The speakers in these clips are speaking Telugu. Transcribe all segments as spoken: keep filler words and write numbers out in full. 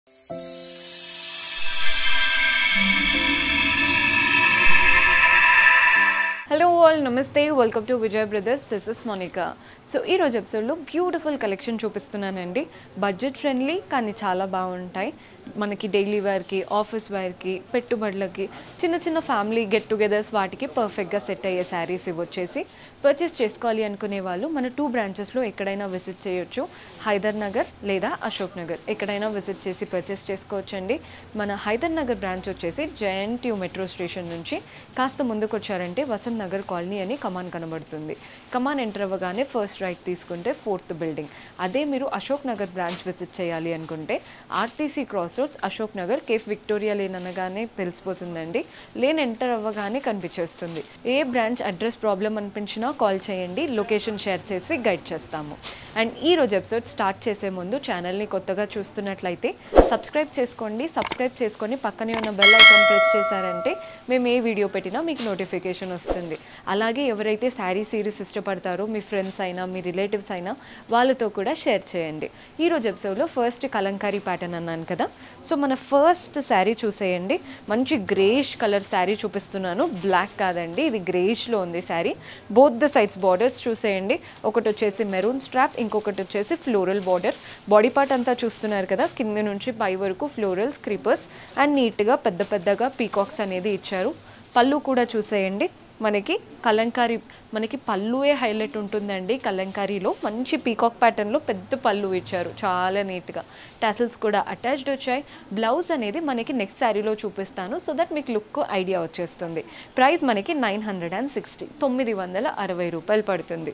Hello all, namaste, welcome to Vijay Brothers. This is Monica. So ee roju episode lo beautiful collection చూపిస్తున్నానండి. బడ్జెట్ ఫ్రెండ్లీ కానీ చాలా బాగుంటాయి. మనకి డైలీ వేర్ కి, ఆఫీస్ వేర్ కి, పెట్టుబడులకి, చిన్న చిన్న ఫ్యామిలీ గెట్ టుగెదర్స్ వాటికి పర్ఫెక్ట్ గా సెట్ అయ్యే సారీస్ ఇవొచ్చేసి పర్చేస్ చేసుకోవాలి అనుకునే వాళ్ళు మన టూ బ్రాంచెస్ లో ఎక్కడైనా విజిట్ చేయొచ్చు. హైదర్నగర్ లేదా అశోక్ నగర్ ఎక్కడైనా విజిట్ చేసి పర్చేస్ చేసుకోవచ్చండి. మన హైదర్నగర్ బ్రాంచ్ వచ్చేసి J N T U metro station నుంచి కాస్త ముందుకు వచ్చారంటే వసంత్ నగర్ కాలనీ అని కమాన్ కనబడుతుంది. కమాన్ ఎంటర్ అవ్వగానే ఫస్ట్ రైట్ తీసుకుంటే ఫోర్త్ బిల్డింగ్. అదే మీరు అశోక్ నగర్ బ్రాంచ్ విజిట్ చేయాలి అనుకుంటే RTC cross roads Ashok Nagar cafe Victoria lane అనగానే తెలిసిపోతుందండి. లేన్ ఎంటర్ అవ్వగానే కనిపించేస్తుంది. ఏ బ్రాంచ్ అడ్రస్ ప్రాబ్లం అనిపించినా కాల్ చేయండి, లొకేషన్ షేర్ చేసి గైడ్ చేస్తాము. అండ్ ఈ రోజు ఎపిసోడ్ స్టార్ట్ చేసే ముందు ఛానల్ని కొత్తగా చూస్తున్నట్లయితే సబ్స్క్రైబ్ చేసుకోండి. సబ్స్క్రైబ్ చేసుకొని పక్కనే ఉన్న బెల్ ఐకాన్ ప్రెస్ చేశారంటే మేము ఏ వీడియో పెట్టినా మీకు నోటిఫికేషన్ వస్తుంది. అలాగే ఎవరైతే శారీ సిరీస్ ఇష్టపడతారో మీ ఫ్రెండ్స్ అయినా మీ రిలేటివ్స్ అయినా వాళ్ళతో కూడా షేర్ చేయండి. ఈ రోజు ఎపిసోడ్లో ఫస్ట్ కలంకారీ ప్యాటర్న్ అన్నాను కదా, సో మన ఫస్ట్ శారీ చూసేయండి. మంచి గ్రేష్ కలర్ శారీ చూపిస్తున్నాను, బ్లాక్ కాదండి, ఇది గ్రేష్లో ఉంది sari. Both the sides borders చూసేయండి. ఒకటి వచ్చేసి మెరూన్ స్ట్రాప్, ఇంకొకటి వచ్చేసి ఫ్లోరల్ బార్డర్. బాడీ పార్ట్ అంతా చూస్తున్నారు కదా, కింద నుంచి పై వరకు ఫ్లోరల్స్, క్రీపర్స్ అండ్ నీట్గా పెద్ద పెద్దగా పీకాక్స్ అనేది ఇచ్చారు. పళ్ళు కూడా చూసేయండి. మనకి కలంకారీ, మనకి పళ్ళుయే హైలైట్ ఉంటుందండి. కలంకారీలో మంచి పీకాక్ ప్యాటర్న్లో పెద్ద పళ్ళు ఇచ్చారు, చాలా నీట్గా. టాసిల్స్ కూడా అటాచ్డ్ వచ్చాయి. బ్లౌజ్ అనేది మనకి నెక్స్ట్ శారీలో చూపిస్తాను, సో దట్ మీకు లుక్ ఐడియా వచ్చేస్తుంది. ప్రైస్ మనకి నైన్ హండ్రెడ్ అండ్ సిక్స్టీ తొమ్మిది వందల అరవై రూపాయలు పడుతుంది.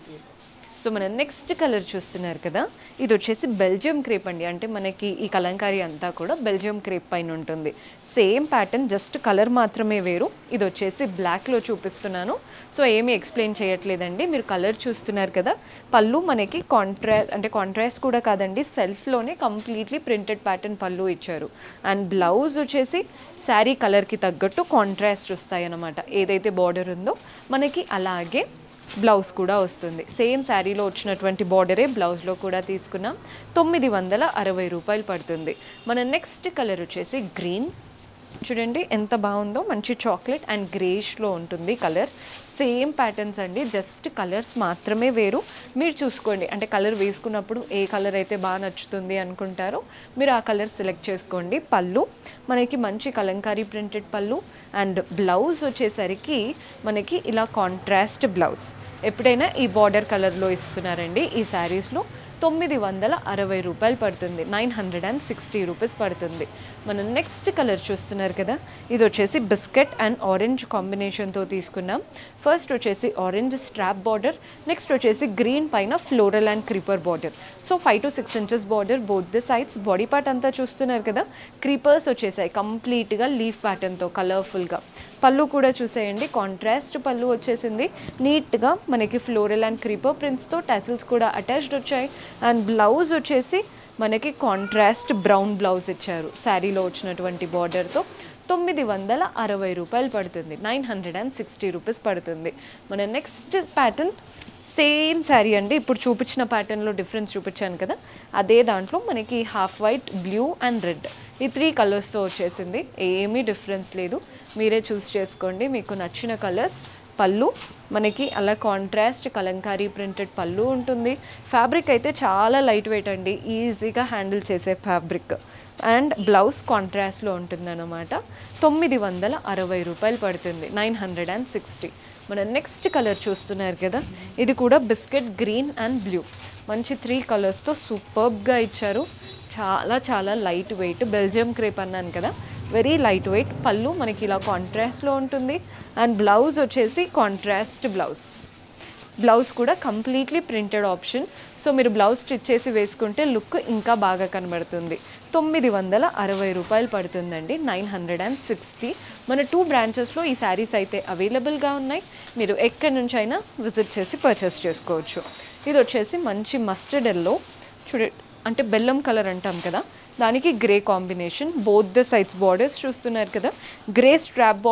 సో మన నెక్స్ట్ కలర్ చూస్తున్నారు కదా, ఇది వచ్చేసి బెల్జియం క్రేప్ అండి. అంటే మనకి ఈ కలంకారీ అంతా కూడా బెల్జియం క్రేప్ పైన ఉంటుంది. సేమ్ ప్యాటర్న్, జస్ట్ కలర్ మాత్రమే వేరు. ఇది వచ్చేసి బ్లాక్లో చూపిస్తున్నాను, సో ఏమీ ఎక్స్ప్లెయిన్ చేయట్లేదండి. మీరు కలర్ చూస్తున్నారు కదా. పళ్ళు మనకి కాంట్రాస్ట్, అంటే కాంట్రాస్ట్ కూడా కాదండి, సెల్ఫ్లోనే కంప్లీట్లీ ప్రింటెడ్ ప్యాటర్న్ పళ్ళు ఇచ్చారు. అండ్ బ్లౌజ్ వచ్చేసి శారీ కలర్కి తగ్గట్టు కాంట్రాస్ట్ వస్తాయి అన్నమాట. ఏదైతే బార్డర్ ఉందో మనకి అలాగే బ్లౌజ్ కూడా వస్తుంది. సేమ్ శారీలో వచ్చినటువంటి బార్డరే బ్లౌజ్లో కూడా తీసుకున్నాం. తొమ్మిది వందల అరవై రూపాయలు పడుతుంది. మన నెక్స్ట్ కలర్ వచ్చేసి గ్రీన్. చూడండి ఎంత బాగుందో, మంచి చాక్లెట్ అండ్ గ్రేష్లో ఉంటుంది కలర్. సేమ్ ప్యాటర్న్స్ అండి, జస్ట్ కలర్స్ మాత్రమే వేరు. మీరు చూసుకోండి, అంటే కలర్ వేసుకున్నప్పుడు ఏ కలర్ అయితే బాగా నచ్చుతుంది అనుకుంటారో మీరు ఆ కలర్ సెలెక్ట్ చేసుకోండి. పళ్ళు మనకి మంచి కలంకారీ ప్రింటెడ్ పళ్ళు. అండ్ బ్లౌజ్ వచ్చేసరికి మనకి ఇలా కాంట్రాస్ట్ బ్లౌజ్. ఎప్పుడైనా ఈ బార్డర్ కలర్లో ఇస్తున్నారండి ఈ శారీస్లో. తొమ్మిది వందల అరవై రూపాయలు పడుతుంది, nine hundred and sixty rupees పడుతుంది. మనం నెక్స్ట్ కలర్ చూస్తున్నారు కదా, ఇది వచ్చేసి బిస్కెట్ అండ్ ఆరెంజ్ కాంబినేషన్తో తీసుకున్నాం. ఫస్ట్ వచ్చేసి ఆరెంజ్ స్ట్రాప్ బార్డర్, నెక్స్ట్ వచ్చేసి గ్రీన్ పైన floral and creeper border. So five to six inches border both the sides. Body part అంతా చూస్తున్నారు కదా, క్రీపర్స్ వచ్చేసాయి కంప్లీట్గా లీఫ్ ప్యాటర్న్తో కలర్ఫుల్గా. పళ్ళు కూడా చూసేయండి, కాంట్రాస్ట్ పళ్ళు వచ్చేసింది. నీట్గా మనకి ఫ్లోరల్ అండ్ క్రీపర్ ప్రింట్స్తో టాసిల్స్ కూడా అటాచ్డ్ వచ్చాయి. అండ్ బ్లౌజ్ వచ్చేసి మనకి కాంట్రాస్ట్ బ్రౌన్ బ్లౌజ్ ఇచ్చారు శారీలో వచ్చినటువంటి బార్డర్తో. తొమ్మిది వందల అరవై రూపాయలు పడుతుంది, nine hundred and sixty rupees పడుతుంది. మన నెక్స్ట్ ప్యాటర్న్ సేమ్ శారీ అండి. ఇప్పుడు చూపించిన ప్యాటర్న్లో డిఫరెన్స్ చూపించాను కదా, అదే దాంట్లో మనకి half white, blue and red ఈ త్రీ కలర్స్తో వచ్చేసింది. ఏమీ డిఫరెన్స్ లేదు, మీరే చూస్ చేసుకోండి మీకు నచ్చిన కలర్స్. పళ్ళు మనకి అలా కాంట్రాస్ట్ కలంకారీ ప్రింటెడ్ పళ్ళు ఉంటుంది. ఫ్యాబ్రిక్ అయితే చాలా లైట్ వెయిట్ అండి, ఈజీగా హ్యాండిల్ చేసే ఫ్యాబ్రిక్. అండ్ బ్లౌజ్ కాంట్రాస్ట్లో ఉంటుందన్నమాట. తొమ్మిది వందల అరవై రూపాయలు పడుతుంది, నైన్ హండ్రెడ్ అండ్ సిక్స్టీ. మన నెక్స్ట్ కలర్ చూస్తున్నారు కదా, ఇది కూడా బిస్కెట్ గ్రీన్ అండ్ బ్లూ. మంచి త్రీ కలర్స్తో సూపర్బ్గా ఇచ్చారు. చాలా చాలా లైట్ వెయిట్, బెల్జియం క్రేప్ అన్నాను కదా, వెరీ లైట్ వెయిట్. పళ్ళు మనకి ఇలా కాంట్రాస్ట్లో ఉంటుంది. అండ్ బ్లౌజ్ వచ్చేసి కాంట్రాస్ట్ బ్లౌజ్. బ్లౌజ్ కూడా కంప్లీట్లీ ప్రింటెడ్ ఆప్షన్. సో మీరు బ్లౌజ్ స్టిచ్ చేసి వేసుకుంటే లుక్ ఇంకా బాగా కనబడుతుంది. తొమ్మిది వందల అరవై రూపాయలు పడుతుందండి, నైన్ హండ్రెడ్ అండ్ సిక్స్టీ. మన టూ బ్రాంచెస్లో ఈ శారీస్ అయితే అవైలబుల్గా ఉన్నాయి. మీరు ఎక్కడి నుంచి అయినా విజిట్ చేసి పర్చేస్ చేసుకోవచ్చు. ఇది వచ్చేసి మంచి మస్టర్డ్ ఎల్లో, చూడ అంటే బెల్లం కలర్ అంటాం కదా, దానికి grey combination. Both the sides borders చూస్తున్నారు కదా, గ్రే స్ట్రాప్ బార్డర్,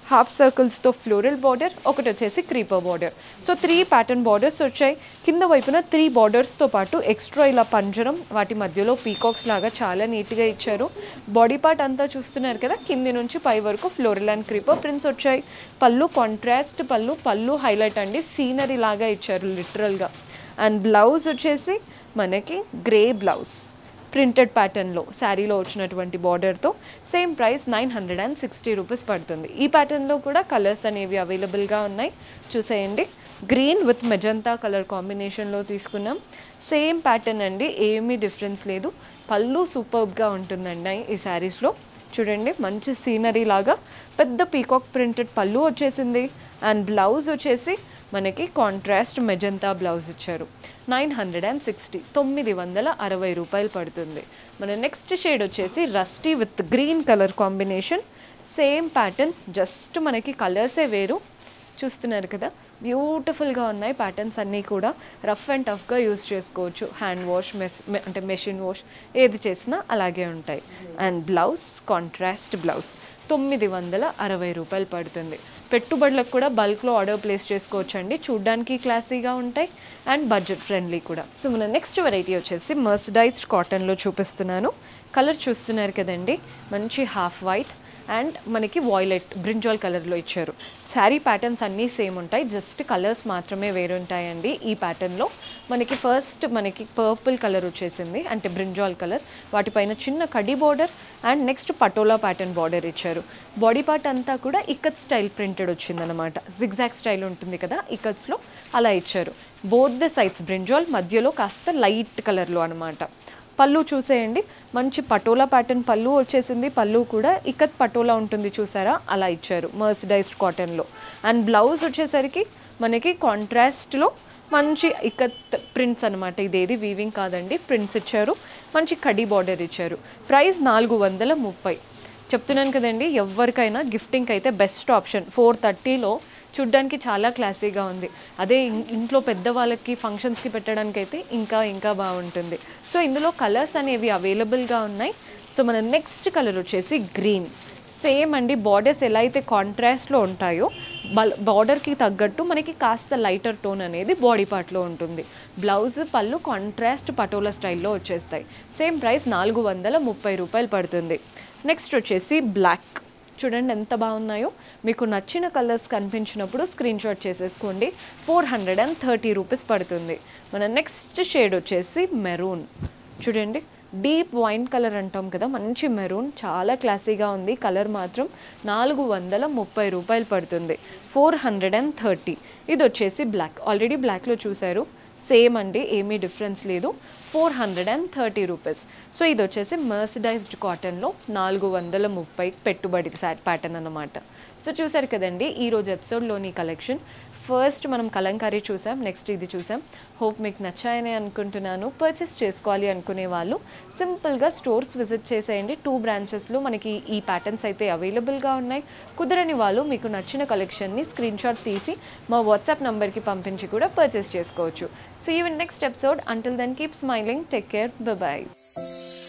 హాఫ్ సర్కిల్స్తో ఫ్లోరల్ బార్డర్, ఒకటి వచ్చేసి creeper border. So three pattern borders వచ్చాయి. కింద వైపున త్రీ బార్డర్స్తో పాటు ఎక్స్ట్రా ఇలా పంజరం, వాటి మధ్యలో పీకాక్స్ లాగా చాలా నీట్గా ఇచ్చారు. బాడీ పార్ట్ అంతా చూస్తున్నారు కదా, కింది నుంచి పై వరకు ఫ్లోరల్ అండ్ క్రీపర్ ప్రింట్స్ వచ్చాయి. పళ్ళు కాంట్రాస్ట్ పళ్ళు, పళ్ళు హైలైట్ అండి, సీనరీ లాగా ఇచ్చారు లిటరల్గా. అండ్ బ్లౌజ్ వచ్చేసి మనకి గ్రే బ్లౌజ్ ప్రింటెడ్ ప్యాటర్న్లో శారీలో వచ్చినటువంటి బార్డర్తో. Same price nine hundred and sixty rupees పడుతుంది. ఈ ప్యాటర్న్లో కూడా కలర్స్ అనేవి అవైలబుల్గా ఉన్నాయి, చూసేయండి. గ్రీన్ విత్ మెజంతా కలర్ కాంబినేషన్లో తీసుకున్నాం. సేమ్ ప్యాటర్న్ అండి, ఏమీ డిఫరెన్స్ లేదు. పళ్ళు సూపర్బ్గా ఉంటుందండి ఈ శారీస్లో. చూడండి, మంచి సీనరీ లాగా పెద్ద పీకాక్ ప్రింటెడ్ పళ్ళు వచ్చేసింది. అండ్ బ్లౌజ్ వచ్చేసి మనకి కాంట్రాస్ట్ మెజంతా బ్లౌజ్ ఇచ్చారు. నైన్ హండ్రెడ్ అండ్ సిక్స్టీ తొమ్మిది వందల అరవై రూపాయలు పడుతుంది. మన నెక్స్ట్ షేడ్ వచ్చేసి rusty with green colour combination. Same pattern, just మనకి కలర్సే వేరు. చూస్తున్నారు కదా, బ్యూటిఫుల్గా ఉన్నాయి ప్యాటర్న్స్ అన్నీ కూడా. రఫ్ అండ్ టఫ్గా యూజ్ చేసుకోవచ్చు, హ్యాండ్ వాష్ మెస్ అంటే మెషిన్ వాష్ ఏది చేసినా అలాగే ఉంటాయి. అండ్ బ్లౌజ్ కాంట్రాస్ట్ బ్లౌజ్ తొమ్మిది వందల అరవై రూపాయలు పడుతుంది. పెట్టుబడులకు కూడా బల్క్లో ఆర్డర్ ప్లేస్ చేసుకోవచ్చు అండి, చూడ్డానికి క్లాసీగా ఉంటాయి అండ్ బడ్జెట్ ఫ్రెండ్లీ కూడా. సో మన నెక్స్ట్ వెరైటీ వచ్చేసి మర్సరైజ్డ్ కాటన్లో చూపిస్తున్నాను. కలర్ చూస్తున్నారు కదండి, మంచి హాఫ్ వైట్ అండ్ మనకి వాయిలెట్ బ్రింజాల్ కలర్లో ఇచ్చారు. శారీ ప్యాటర్న్స్ అన్నీ సేమ్ ఉంటాయి, జస్ట్ కలర్స్ మాత్రమే వేరుంటాయండి. ఈ ప్యాటర్న్లో మనకి ఫస్ట్ మనకి పర్పుల్ కలర్ వచ్చేసింది, అంటే బ్రింజాల్ కలర్. వాటిపైన చిన్న కడ్డీ border and next Patola pattern border ఇచ్చారు. బాడీ పార్ట్ అంతా కూడా ఇక్కత్ స్టైల్ ప్రింటెడ్ వచ్చిందనమాట. జిగ్జాగ్ స్టైల్ ఉంటుంది కదా ఇక్కత్స్లో, అలా ఇచ్చారు. బోత్ ద సైడ్స్ బ్రింజాల్, మధ్యలో కాస్త లైట్ కలర్లో అనమాట. పళ్ళు చూసేయండి, మంచి పటోలా ప్యాటర్న్ పళ్ళు వచ్చేసింది. పళ్ళు కూడా ఇక్కత్ పటోలా ఉంటుంది చూసారా, అలా ఇచ్చారు మర్సిడైజ్డ్ కాటన్లో. అండ్ బ్లౌజ్ వచ్చేసరికి మనకి కాంట్రాస్ట్లో మంచి ఇక్కత్ ప్రింట్స్ అనమాట. ఇదేది వీవింగ్ కాదండి, ప్రింట్స్ ఇచ్చారు. మంచి కడ్డీ బార్డర్ ఇచ్చారు. ప్రైస్ నాలుగు వందల ముప్పై చెప్తున్నాను కదండి. ఎవరికైనా గిఫ్టింగ్కి అయితే బెస్ట్ ఆప్షన్. ఫోర్ థర్టీలో చూడ్డానికి చాలా క్లాసీగా ఉంది. అదే ఇంట్లో పెద్దవాళ్ళకి ఫంక్షన్స్కి పెట్టడానికి అయితే ఇంకా ఇంకా బాగుంటుంది. సో ఇందులో కలర్స్ అనేవి అవైలబుల్గా ఉన్నాయి. సో మన నెక్స్ట్ కలర్ వచ్చేసి గ్రీన్. సేమ్ అండి, బార్డర్స్ ఎలా అయితే కాంట్రాస్ట్లో ఉంటాయో బల్ బార్డర్కి తగ్గట్టు మనకి కాస్త లైటర్ టోన్ అనేది బాడీ పార్ట్లో ఉంటుంది. బ్లౌజ్ పళ్ళు కాంట్రాస్ట్ పటోలా స్టైల్లో వచ్చేస్తాయి. సేమ్ ప్రైస్ నాలుగు వందల ముప్పై రూపాయలు పడుతుంది. నెక్స్ట్ వచ్చేసి బ్లాక్. చూడండి ఎంత బాగున్నాయో. మీకు నచ్చిన కలర్స్ కనిపించినప్పుడు స్క్రీన్ షాట్ చేసేసుకోండి. Four hundred and thirty rupees పడుతుంది. మన నెక్స్ట్ షేడ్ వచ్చేసి మెరూన్. చూడండి, డీప్ వైన్ కలర్ అంటాం కదా, మంచి మెరూన్, చాలా క్లాసీగా ఉంది. కలర్ మాత్రం నాలుగు వందల ముప్పై రూపాయలు పడుతుంది. ఫోర్ హండ్రెడ్ అండ్ థర్టీ ఇది వచ్చేసి బ్లాక్. ఆల్రెడీ బ్లాక్లో చూసారు, సేమ్ అండి, ఏమీ డిఫరెన్స్ లేదు. Four hundred and thirty rupees. So ఇది వచ్చేసి మర్సిడైజ్డ్ కాటన్లో నాలుగు వందల ముప్పై పెట్టుబడి ప్యాటర్న్ అన్నమాట. సో చూసారు కదండి ఈరోజు ఎపిసోడ్లోని కలెక్షన్. ఫస్ట్ మనం కలంకారీ చూసాం, నెక్స్ట్ ఇది చూసాం. హోప్ మీకు నచ్చాయని అనుకుంటున్నాను. పర్చేస్ చేసుకోవాలి అనుకునే వాళ్ళు సింపుల్గా స్టోర్స్ విజిట్ చేసేయండి. టూ బ్రాంచెస్లో మనకి ఈ ప్యాటర్న్స్ అయితే అవైలబుల్గా ఉన్నాయి. కుదరని వాళ్ళు మీకు నచ్చిన కలెక్షన్ని స్క్రీన్ షాట్ తీసి మా వాట్సాప్ నెంబర్కి పంపించి కూడా పర్చేస్ చేసుకోవచ్చు. See you in next episode. Until then, keep smiling. Take care. Bye-bye.